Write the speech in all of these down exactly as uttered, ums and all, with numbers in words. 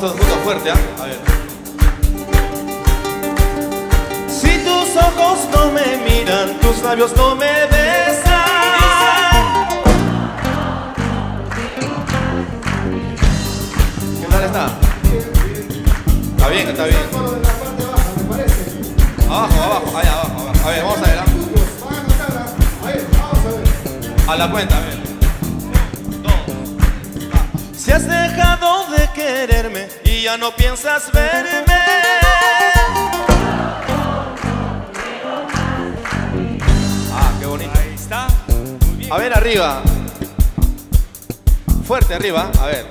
todos juntos fuerte, ¿ah? ¿eh? A ver. Si tus ojos no me miran, tus labios no me besan. ¿Qué tal está? Está bien, está bien. Abajo, abajo, ahí abajo, abajo. A ver, vamos a ver, ¿ah? A la cuenta, a ver. Dos. Si has dejado de quererme y ya no piensas verme, ah, qué bonito. Ahí está. Muy bien. A ver, arriba. Fuerte arriba, a ver.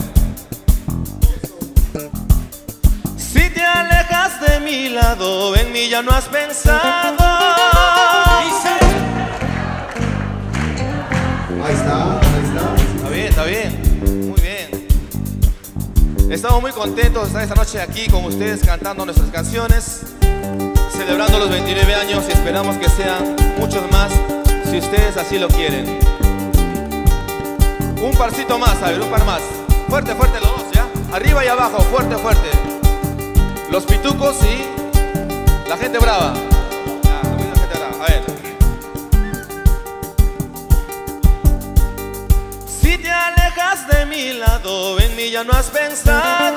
Si te alejas de mi lado, en mí ya no has pensado. Ahí está, ahí está. Está bien, está bien. Muy bien. Estamos muy contentos de estar esta noche aquí con ustedes cantando nuestras canciones, celebrando los veintinueve años y esperamos que sean muchos más si ustedes así lo quieren. Un parcito más, a ver, un par más. Fuerte, fuerte los dos, ¿ya? Arriba y abajo, fuerte, fuerte. Los pitucos y la gente brava. Ah, la gente brava. A ver. Si te alejas de mi lado, en mí ya no has pensado.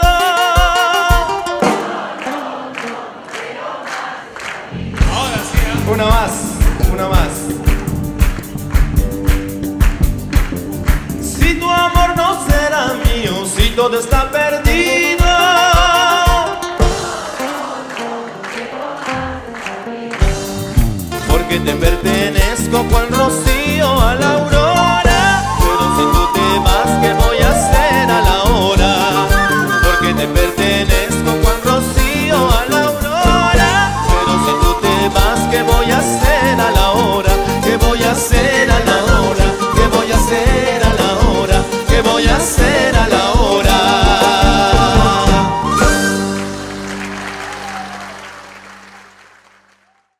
Ahora sí, ¿eh? Una más, una más. Si tu amor no será mío, si todo está perdido, porque te pertenezco cual rocío.